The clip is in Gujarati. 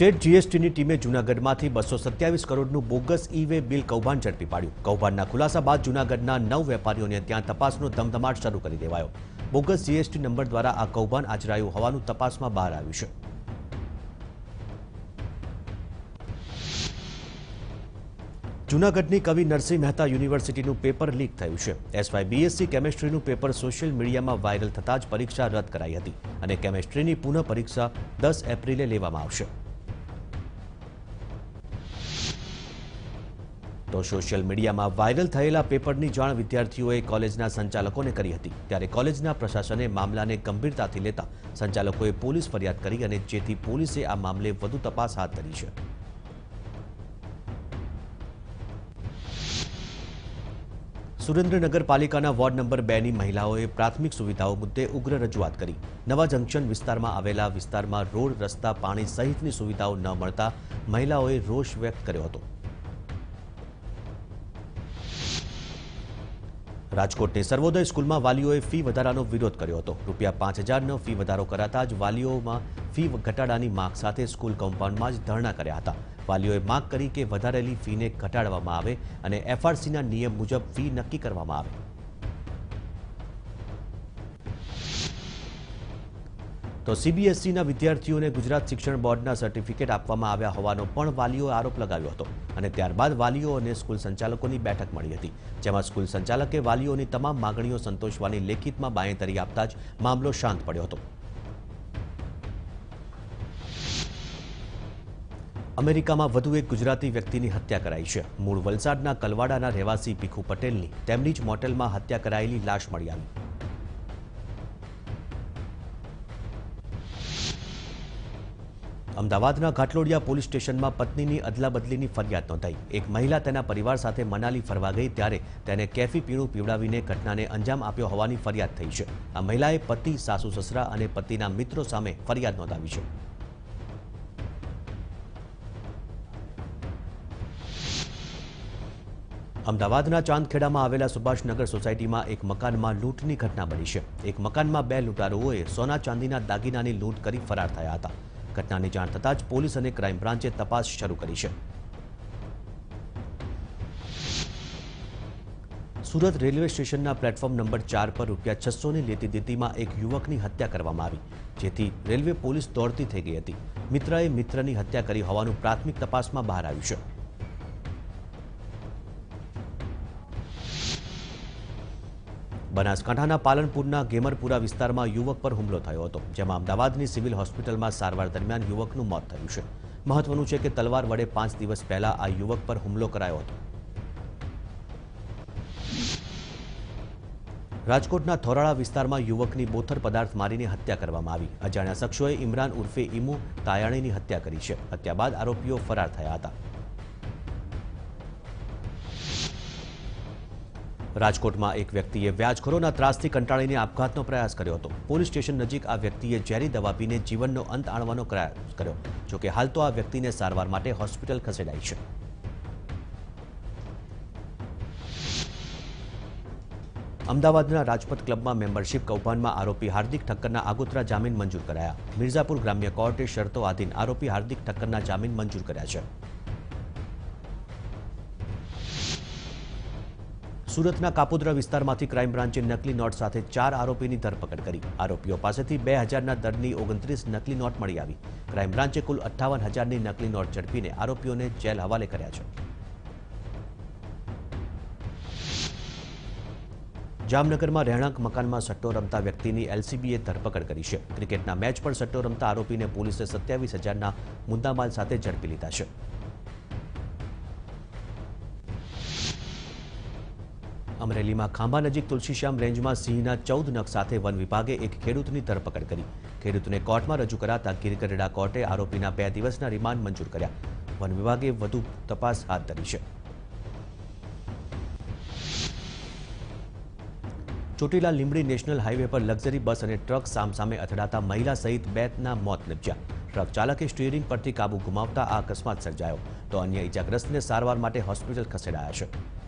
સ્ટેટ જીએસટીની ટીમે જૂનાગઢમાંથી 227 કરોડનું બોગસ ઈ-વે બિલ કૌભાંડ ઝડપી પાડ્યું। કૌભાંડના ખુલાસા બાદ જૂનાગઢના 9 વેપારીઓને ત્યાં તપાસનો ધમધમાટ શરૂ કરી દેવાયો। બોગસ જીએસટી નંબર દ્વારા આ કૌભાંડ આચરાયું હોવાનું તપાસમાં બહાર આવ્યું છે। જૂનાગઢની કવિ નરસિંહ મહેતા યુનિવર્સિટીનું પેપર લીક થયું છે। એસવાય બીએસસી કેમેસ્ટ્રીનું પેપર સોશિયલ મીડિયામાં વાયરલ થતાં જ પરીક્ષા રદ કરાઈ હતી અને કેમેસ્ટ્રીની પુનઃ પરીક્ષા 10 એપ્રિલે લેવામાં આવશે। તો સોશિયલ મીડિયામાં વાયરલ થયેલા પેપરની જાણ વિદ્યાર્થીઓએ કોલેજના સંચાલકોને કરી હતી, ત્યારે કોલેજના પ્રશાસને મામલાને ગંભીરતાથી લેતા સંચાલકોએ પોલીસ ફરિયાદ કરી અને જેથી પોલીસે આ મામલે વધુ તપાસ હાથ ધરી છે। સુરેન્દ્રનગર પાલિકાના વોર્ડ નંબર 2ની મહિલાઓએ પ્રાથમિક સુવિધાઓ મુદ્દે ઉગ્ર રજૂઆત કરી। નવા જંકશન વિસ્તારમાં આવેલા વિસ્તારમાં રોડ, રસ્તા, પાણી સહિતની સુવિધાઓ ન મળતા મહિલાઓએ રોષ વ્યક્ત કર્યો હતો। રાજકોટની સર્વોદય સ્કૂલમાં વાલીઓએ ફી વધારાનો વિરોધ કર્યો હતો। ₹5000નો ફી વધારો કરાતા જ વાલીઓમાં ફી ઘટાડાની માંગ સાથે સ્કૂલ કમ્પાઉન્ડમાં જ ધરણા કર્યા હતા। વાલીઓએ માંગ કરી કે વધારેલી ફીને ઘટાડવામાં આવે અને એફઆરસીના નિયમ મુજબ ફી નક્કી કરવામાં આવે। તો સીબીએસઈના વિદ્યાર્થીઓને ગુજરાત શિક્ષણ બોર્ડના સર્ટિફિકેટ આપવામાં આવ્યા હોવાનો પણ વાલીઓએ આરોપ લગાવ્યો હતો અને ત્યારબાદ વાલીઓ અને સ્કૂલ સંચાલકોની બેઠક મળી હતી, જેમાં સ્કૂલ સંચાલકે વાલીઓની તમામ માંગણીઓ સંતોષવાની લેખિતમાં બાંહેધરી આપતા જ મામલો શાંત પડ્યો હતો। અમેરિકામાં વધુ એક ગુજરાતી વ્યક્તિની હત્યા કરાઈ છે। મૂળ વલસાડના કલવાડાના રહેવાસી ભીખુ પટેલની તેમની જ મોટેલમાં હત્યા કરાયેલી લાશ મળી આવી। અમદાવાદના ઘાટલોડિયા પોલીસ સ્ટેશનમાં પત્નીની અદલાબદલીની ફરિયાદ નોંધાઈ। એક મહિલા તેના પરિવાર સાથે મનાલી ફરવા ગઈ ત્યારે તેને કેફી પીણું પીવડાવીને ઘટનાને અંજામ આપ્યો હોવાની ફરિયાદ થઈ છે। આ મહિલાએ પતિ, સાસુ સસરા અને પતિના મિત્રો સામે ફરિયાદ નોંધાવી છે। અમદાવાદના ચાંદખેડામાં આવેલા સુભાષનગર સોસાયટીમાં એક મકાનમાં લૂંટની ઘટના બની છે। એક મકાનમાં 2 લૂંટારુઓએ સોના ચાંદીના દાગીનાની લૂંટ કરી ફરાર થયા હતા। ઘટનાની જાણ થતાં જ પોલીસ અને ક્રાઇમ બ્રાન્ચે તપાસ શરૂ કરી છે। સુરત રેલવે સ્ટેશનના પ્લેટફોર્મ નંબર 4 પર ₹600ની લેતી દેતીમાં એક યુવકની હત્યા કરવામાં આવી, જેથી રેલવે પોલીસ દોડતી થઈ ગઈ હતી। મિત્રએ મિત્રની હત્યા કરી હોવાનું પ્રાથમિક તપાસમાં બહાર આવ્યું છે। બનાસકાંઠાના પાલનપુરના ગેમરપુરા વિસ્તારમાં યુવક પર હુમલો થયો હતો, જેમાં અમદાવાદની સિવિલ હોસ્પિટલમાં સારવાર દરમિયાન યુવકનું મોત થયું છે। મહત્વનું છે કે તલવાર વડે 5 દિવસ પહેલા આ યુવક પર હુમલો કરાયો હતો। રાજકોટના થોરાળા વિસ્તારમાં યુવકની બોથર પદાર્થ મારીને હત્યા કરવામાં આવી। અજાણ્યા શખ્સોએ ઇમરાન ઉર્ફે ઈમુ તાયાણીની હત્યા કરી છે। હત્યા બાદ આરોપીઓ ફરાર થયા હતા। રાજકોટમાં એક વ્યક્તિએ વ્યાજખોરોના ત્રાસથી કંટાળીને આપઘાતનો પ્રયાસ કર્યો હતો। પોલીસ સ્ટેશન નજીક આ વ્યક્તિએ ઝેરી દવા પીને જીવનનો અંત આણવાનો પ્રયાસ કર્યો, જોકે હાલ તો આ વ્યક્તિને સારવાર માટે હોસ્પિટલ ખસેડાઈ છે। અમદાવાદના રાજપથ ક્લબમાં મેમ્બરશીપ કૌભાંડમાં આરોપી હાર્દિક ઠક્કરના આગોતરા જામીન મંજૂર કરાયા। મિર્ઝાપુર ગ્રામ્ય કોર્ટે શરતો આધીન આરોપી હાર્દિક ઠક્કરના જામીન મંજૂર કર્યા છે। સુરતના કાપોદ્રા વિસ્તારમાંથી ક્રાઇમ બ્રાન્ચે નકલી નોટ સાથે 4 આરોપીની ધરપકડ કરી। આરોપીઓ પાસેથી 2000ના દરની 29 નકલી નોટ મળી આવી। ક્રાઇમ બ્રાન્ચે કુલ 58000ની નકલી નોટ ઝડપીને આરોપીઓને જેલ હવાલે કર્યા છે। જામનગરમાં રહેણાંક મકાનમાં સટ્ટો રમતા વ્યક્તિની એલસીબીએ ધરપકડ કરી છે। ક્રિકેટના મેચ પર સટ્ટો રમતા આરોપીને પોલીસે 27000ના મુદ્દામાલ સાથે ઝડપી લીધા છે। અમરેલીમાં ખાંભા નજીક તુલસીશ્યામ રેન્જમાં સિંહના 14 નખ સાથે વન વિભાગે એક ખેડૂતની ધરપકડ કરી। ખેડૂતને કોર્ટમાં રજૂ કરાતા ગીરગઢડા કોર્ટે આરોપીના 2 દિવસના રિમાન્ડ મંજૂર કર્યા। વન વિભાગે વધુ તપાસ હાથ ધરી છે। ચોટીલા લીંબડી નેશનલ હાઈવે પર લક્ઝરી બસ અને ટ્રક સામસામે અથડાતા મહિલા સહિત 2ના મોત નિપજ્યા। ટ્રક ચાલકે સ્ટીયરિંગ પરથી કાબુ ગુમાવતા આ અકસ્માત સર્જાયો, તો અન્ય ઇજાગ્રસ્તને સારવાર માટે હોસ્પિટલ ખસેડાયા છે।